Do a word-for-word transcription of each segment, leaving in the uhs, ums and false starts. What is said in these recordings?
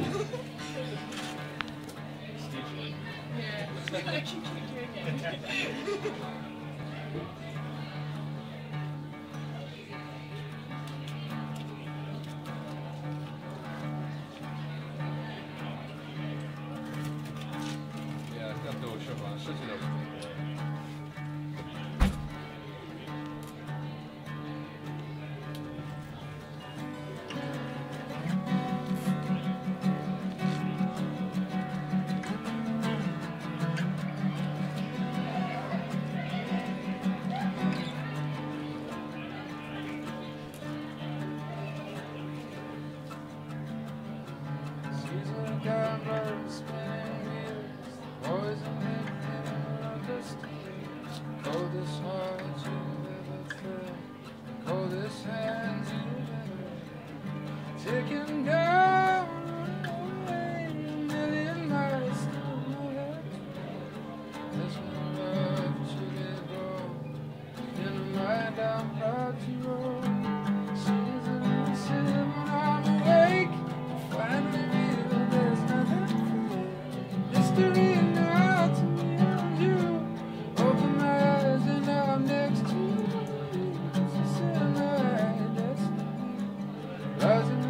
要对我说吧，设计的。Taking down a million miles through my head. There's no love to let go. In the mind I'm proud to roll. She's an elusive when I'm awake. I finally feel there's nothing for mystery now to me and you. Open my eyes and now I'm next to you. She's in my destiny. Rising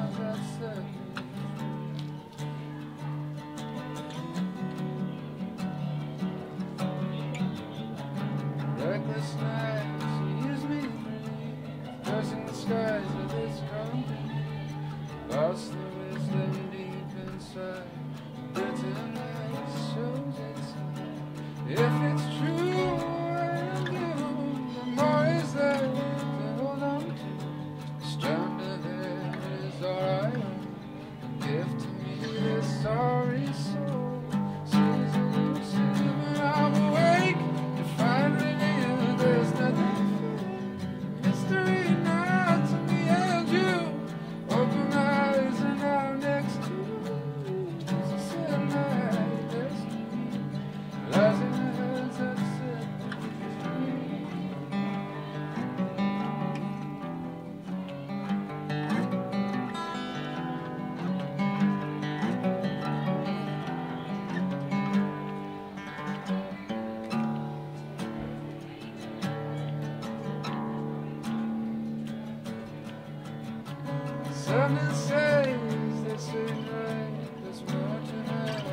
reckless night, she is me, cursing the skies of this company. Lost the wisdom deep inside, bitterness shows itself. If it's true, I do, the more is there to hold on to. Stranded there is all I own. Give to me this sorry soul. She's elusive when I'm awake to find it. There's nothing mystery now to me and you. Open my eyes and I'm next to you. Jesus in my destiny lies in the hands that set me free. Something says that same night, there's more tonight.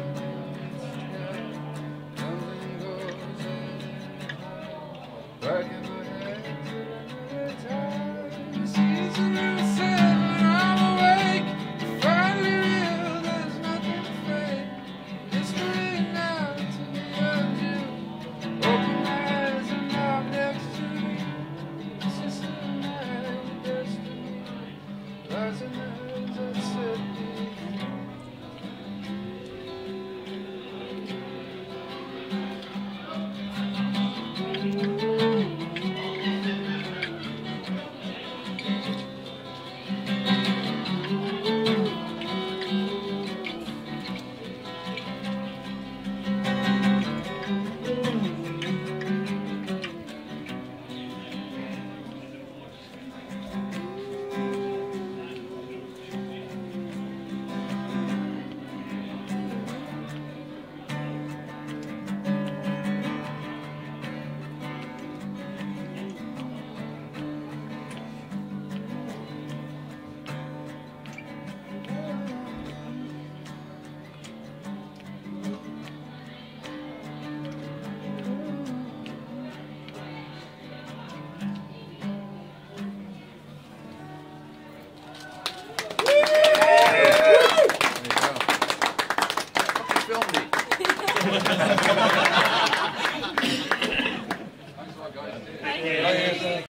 Comes and goes and back in my head to another time. She's an elusive when I'm awake. Finally real, there's nothing to fake. Mystery now to me and you. Open my eyes and now I'm next to you. It's just a night destiny. Lies in the hands that set me